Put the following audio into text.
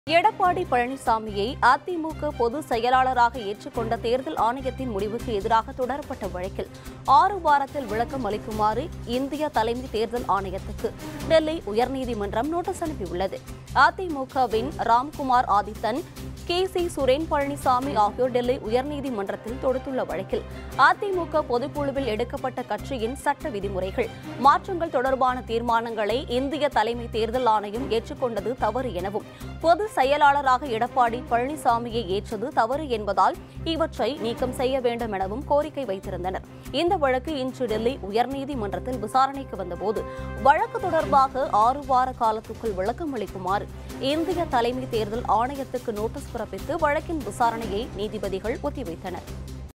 எடப்பாடி பழனிசாமியை அதிமுக பொதுச் செயலாளராக ஏற்றுக்கொண்ட தேர்தல் ஆணையத்தின் முடிவுக்கு எதிராக தொடரப்பட்ட வழக்கில் 6 வாரத்தில் விளக்கம் அளிக்குமாறு இந்திய தலைமை தேர்தல் ஆணையத்துக்கு டெல்லி உயர்நீதிமன்றம் நோட்டீஸ் அனுப்பியுள்ளது. அதிமுகவின் ராம்குமார் ஆதித்தன், கே.சி. சுரேன் பழனிசாமி ஆகியோர் டெல்லி உயர்நீதிமன்றத்தில் தொடுத்துள்ள வழக்கில் அதிமுக பொதுக்குழுவில் எடுக்கப்பட்ட கட்சியின் சட்ட விதிமுறைகள் மாற்றங்கள் தொடர்பான தீர்மானங்களை இந்திய தலைமை தேர்தல் ஆணையம் ஏற்றுக்கொண்டது தவறு எனவும், பொது செயலாளராக எடப்பாடி பழனிசாமியை ஏற்றது தவறு என்பதால் இவற்றை நீக்கம் செய்ய வேண்டும் எனவும் கோரிக்கை வைத்திருந்தனர். இந்த வழக்கு இன்று டெல்லி உயர்நீதிமன்றத்தில் விசாரணைக்கு வந்தபோது வழக்கு தொடர்பாக 6 வார காலத்துக்குள் விளக்கம் அளிக்குமாறு இந்திய தலைமை தேர்தல் ஆணையத்துக்கு நோட்டீஸ் பிறப்பித்து வழக்கின் விசாரணையை நீதிபதிகள் ஒத்திவைத்தனர்.